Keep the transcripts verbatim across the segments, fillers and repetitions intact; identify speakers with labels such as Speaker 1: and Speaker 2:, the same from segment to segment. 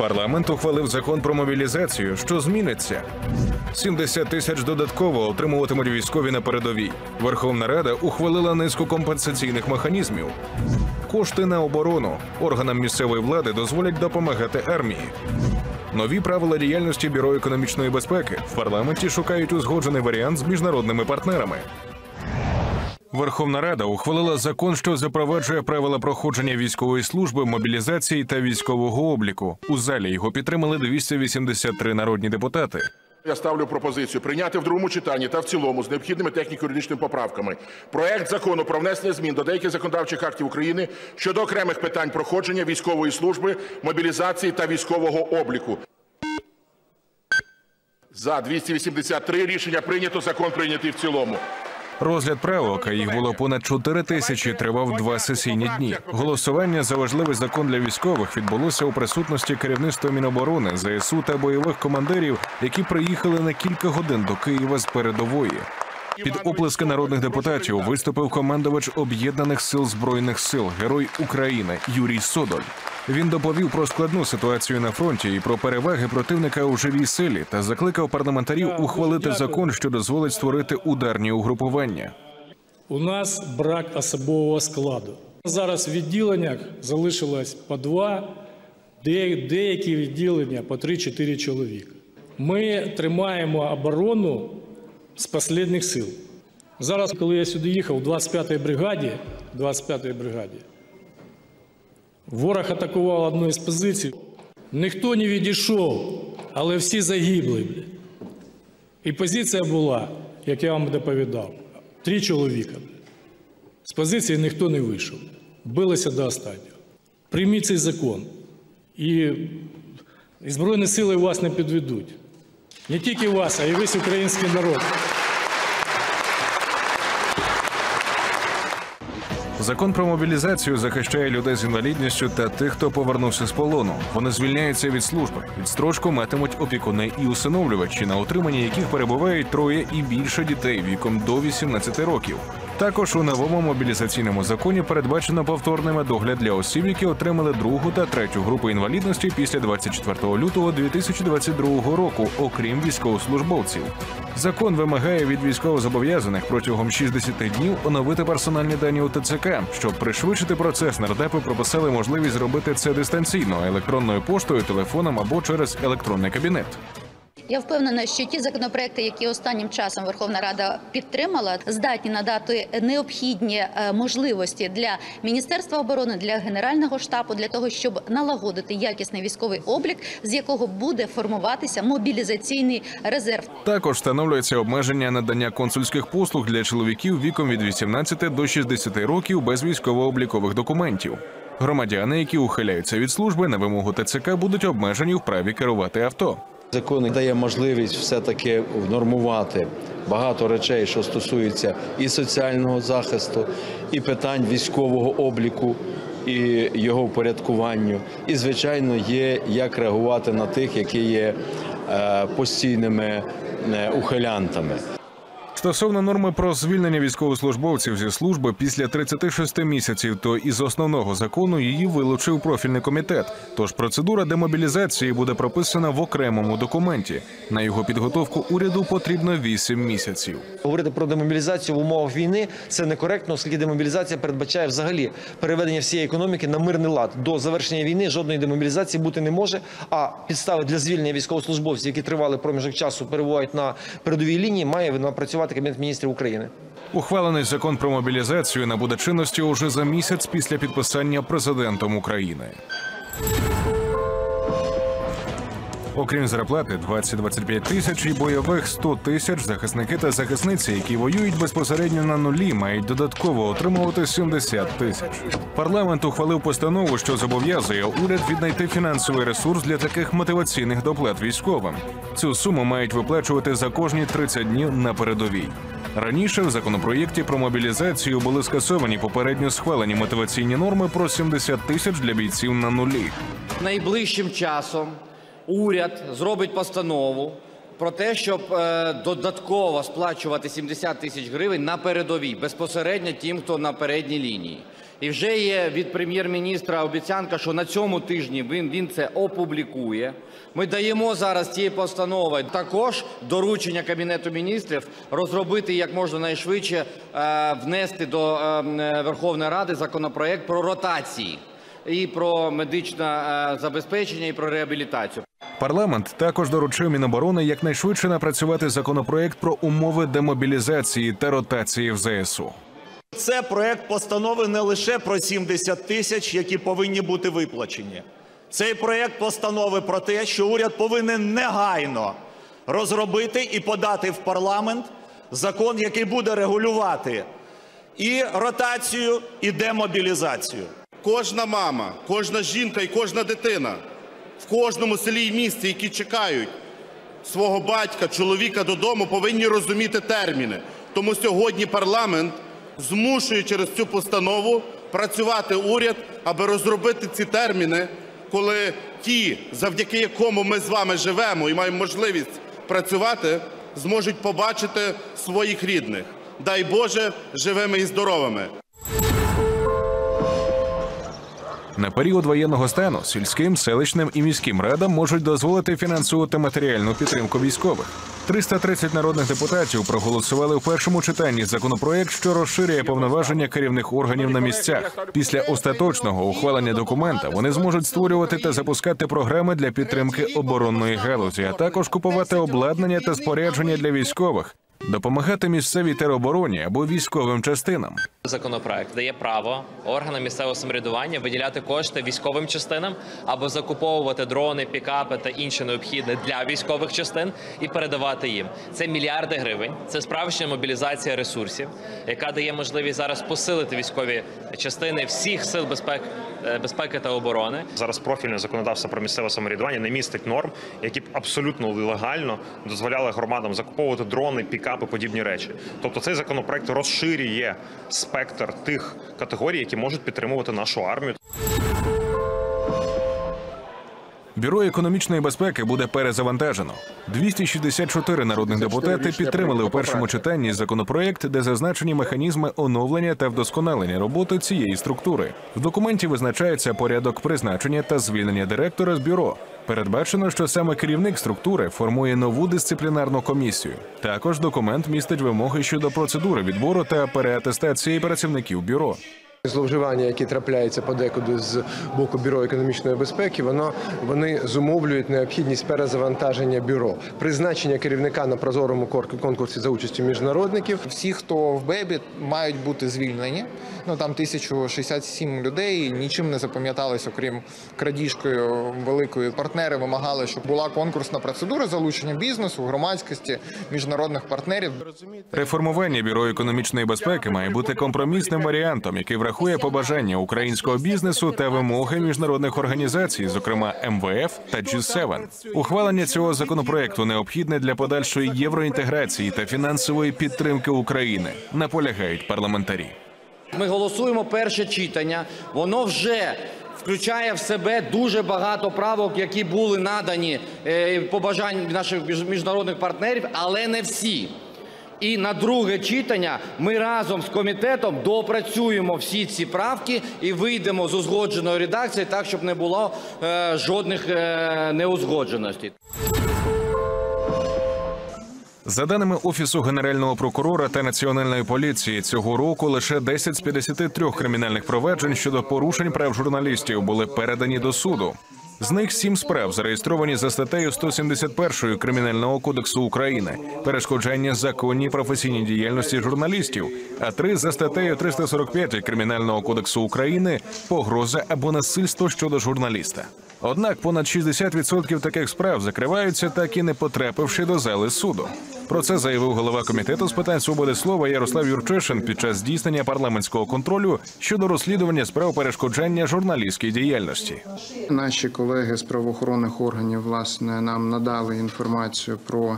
Speaker 1: Парламент ухвалив закон про мобілізацію, що зміниться. сімдесят тисяч додатково отримуватимуть військові на передовій. Верховна Рада ухвалила низку компенсаційних механізмів. Кошти на оборону. Органам місцевої влади дозволять допомагати армії. Нові правила діяльності Бюро економічної безпеки. В парламенті шукають узгоджений варіант з міжнародними партнерами. Верховна Рада ухвалила закон, що запроваджує правила проходження військової служби, мобілізації та військового обліку. У залі його підтримали двісті вісімдесят три народні депутати.
Speaker 2: Я ставлю пропозицію прийняти в другому читанні та в цілому з необхідними техніко-юридичними поправками проект Закону про внесення змін до деяких законодавчих актів України щодо окремих питань проходження військової служби, мобілізації та військового обліку. За двісті вісімдесят три рішення прийнято, закон прийнятий в цілому.
Speaker 1: Розгляд правок, а їх було понад чотири тисячі, тривав два сесійні дні. Голосування за важливий закон для військових відбулося у присутності керівництва Міноборони, ЗСУ та бойових командирів, які приїхали на кілька годин до Києва з передової. Під оплески народних депутатів виступив командувач Об'єднаних сил Збройних сил, Герой України Юрій Содоль. Він доповів про складну ситуацію на фронті і про переваги противника у живій силі та закликав парламентарів ухвалити закон, що дозволить створити ударні угрупування.
Speaker 3: У нас брак особового складу. Зараз в відділеннях залишилось по два, деякі відділення по три-чотири чоловіка. Ми тримаємо оборону з останніх сил. Зараз, коли я сюди їхав, у двадцять п'ятій бригаді, двадцять п'ятій бригаді, ворог атакував одну із позицій. Ніхто не відійшов, але всі загибли. І позиція була, як я вам доповідав, три чоловіка. З позиції ніхто не вийшов. Билися до останнього. Прийміть цей закон. І, і Збройні сили вас не підведуть. Не тільки вас, а й весь український народ.
Speaker 1: Закон про мобілізацію захищає людей з інвалідністю та тих, хто повернувся з полону. Вони звільняються від служби. Відстрочку матимуть опікуни і усиновлювачі, на утриманні яких перебувають троє і більше дітей віком до вісімнадцяти років. Також у новому мобілізаційному законі передбачено повторний медогляд для осіб, які отримали другу та третю групу інвалідності після двадцять четвертого лютого дві тисячі двадцять другого року, окрім військовослужбовців. Закон вимагає від військовозобов'язаних протягом шістдесяти днів оновити персональні дані у ТЦК. Щоб пришвидшити процес, нардепи прописали можливість зробити це дистанційно, електронною поштою, телефоном або через електронний кабінет.
Speaker 4: Я впевнена, що ті законопроекти, які останнім часом Верховна Рада підтримала, здатні надати необхідні можливості для Міністерства оборони, для Генерального штабу, для того, щоб налагодити якісний військовий облік, з якого буде формуватися мобілізаційний резерв.
Speaker 1: Також встановлюється обмеження надання консульських послуг для чоловіків віком від вісімнадцяти до шістдесяти років без військово-облікових документів. Громадяни, які ухиляються від служби, на вимогу ТЦК будуть обмежені в праві керувати авто.
Speaker 5: Закон дає можливість все-таки внормувати багато речей, що стосуються і соціального захисту, і питань військового обліку, і його впорядкуванню. І, звичайно, є як реагувати на тих, які є постійними ухилянтами.
Speaker 1: Стосовно норми про звільнення військовослужбовців зі служби після тридцяти шести місяців, то із основного закону її вилучив профільний комітет. Тож процедура демобілізації буде прописана в окремому документі. На його підготовку уряду потрібно вісім місяців.
Speaker 6: Говорити про демобілізацію в умовах війни – це некоректно, оскільки демобілізація передбачає взагалі переведення всієї економіки на мирний лад. До завершення війни жодної демобілізації бути не може, а підстави для звільнення військовослужбовців, які тривалий проміжок часу перебувають на передовій лінії, має напрацювати Кабінет міністрів України.
Speaker 1: Ухвалений закон про мобілізацію набуде чинності уже за місяць після підписання президентом України. Окрім зарплати двадцять - двадцять п'ять тисяч і бойових сто тисяч, захисники та захисниці, які воюють безпосередньо на нулі, мають додатково отримувати сімдесят тисяч. Парламент ухвалив постанову, що зобов'язує уряд віднайти фінансовий ресурс для таких мотиваційних доплат військовим. Цю суму мають виплачувати за кожні тридцять днів на передовій. Раніше в законопроєкті про мобілізацію були скасовані попередньо схвалені мотиваційні норми про сімдесят тисяч для бійців на нулі.
Speaker 7: Найближчим часом уряд зробить постанову про те, щоб е, додатково сплачувати сімдесят тисяч гривень на передовій, безпосередньо тим, хто на передній лінії. І вже є від прем'єр-міністра обіцянка, що на цьому тижні він, він це опублікує. Ми даємо зараз цією постановою також доручення Кабінету міністрів розробити як можна найшвидше, е, внести до е, Верховної Ради законопроект про ротації і про медичне е, забезпечення, і про реабілітацію.
Speaker 1: Парламент також доручив Міноборони якнайшвидше напрацювати законопроект про умови демобілізації та ротації в зе ес у.
Speaker 8: Це проект постанови не лише про сімдесят тисяч, які повинні бути виплачені. Цей проект постанови про те, що уряд повинен негайно розробити і подати в парламент закон, який буде регулювати і ротацію, і демобілізацію.
Speaker 9: Кожна мама, кожна жінка і кожна дитина в кожному селі і місті, які чекають свого батька, чоловіка додому, повинні розуміти терміни. Тому сьогодні парламент змушує через цю постанову працювати уряд, аби розробити ці терміни, коли ті, завдяки якому ми з вами живемо і маємо можливість працювати, зможуть побачити своїх рідних. Дай Боже, живими і здоровими.
Speaker 1: На період воєнного стану сільським, селищним і міським радам можуть дозволити фінансову та матеріальну підтримку військових. триста тридцять народних депутатів проголосували в першому читанні законопроект, що розширює повноваження керівних органів на місцях. Після остаточного ухвалення документа вони зможуть створювати та запускати програми для підтримки оборонної галузі, а також купувати обладнання та спорядження для військових, допомагати місцевій теробороні або військовим частинам.
Speaker 10: Законопроект дає право органам місцевого самоврядування виділяти кошти військовим частинам або закуповувати дрони, пікапи та інше необхідне для військових частин і передавати їм. Це мільярди гривень, це справжня мобілізація ресурсів, яка дає можливість зараз посилити військові частини всіх сил безпеки, безпеки та оборони.
Speaker 11: Зараз профільне законодавство про місцеве самоврядування не містить норм, які б абсолютно легально дозволяли громадам закуповувати дрони, пікапи, подібні речі. Тобто цей законопроект розширює спектр тих категорій, які можуть підтримувати нашу армію.
Speaker 1: Бюро економічної безпеки буде перезавантажено. двісті шістдесят чотири народних депутати підтримали у першому читанні законопроект, де зазначені механізми оновлення та вдосконалення роботи цієї структури. В документі визначається порядок призначення та звільнення директора з бюро. Передбачено, що саме керівник структури формує нову дисциплінарну комісію. Також документ містить вимоги щодо процедури відбору та переатестації працівників бюро.
Speaker 12: Зловживання, які трапляються подекуди з боку Бюро економічної безпеки, воно, вони зумовлюють необхідність перезавантаження бюро. Призначення керівника на прозорому конкурсі за участю міжнародників.
Speaker 13: Всі, хто в БЕБі, мають бути звільнені. Ну, там тисяча шістдесят сім людей, нічим не запам'яталось, окрім крадіжкою великої. Партнери вимагали, щоб була конкурсна процедура залучення бізнесу, громадськості, міжнародних партнерів.
Speaker 1: Реформування Бюро економічної безпеки має бути компромісним варіантом, який врахує побажання українського бізнесу та вимоги міжнародних організацій, зокрема ем ве еф та джі сім. Ухвалення цього законопроекту необхідне для подальшої євроінтеграції та фінансової підтримки України, наполягають парламентарі.
Speaker 7: Ми голосуємо перше читання, воно вже включає в себе дуже багато правок, які були надані по бажанню наших міжнародних партнерів, але не всі. І на друге читання ми разом з комітетом доопрацюємо всі ці правки і вийдемо з узгодженої редакції так, щоб не було е, жодних е, неузгодженостей.
Speaker 1: За даними Офісу Генерального прокурора та Національної поліції, цього року лише десять з п'ятдесяти трьох кримінальних проваджень щодо порушень прав журналістів були передані до суду. З них сім справ зареєстровані за статтею сто сімдесят першою Кримінального кодексу України «Перешкоджання законній професійній діяльності журналістів», а три за статтею триста сорок п'ять Кримінального кодексу України «Погроза або насильство щодо журналіста». Однак понад шістдесят відсотків таких справ закриваються, так і не потрапивши до зали суду. Про це заявив голова Комітету з питань свободи слова Ярослав Юрчишин під час здійснення парламентського контролю щодо розслідування справ перешкоджання журналістській діяльності.
Speaker 14: Наші колеги з правоохоронних органів, власне, нам надали інформацію про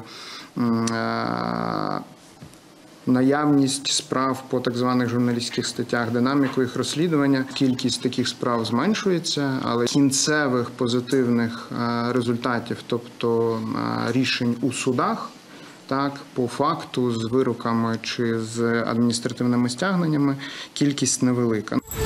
Speaker 14: наявність справ по так званих журналістських статтях, динаміку їх розслідування. Кількість таких справ зменшується, але кінцевих позитивних результатів, тобто рішень у судах, так, по факту, з вироками чи з адміністративними стягненнями, кількість невелика.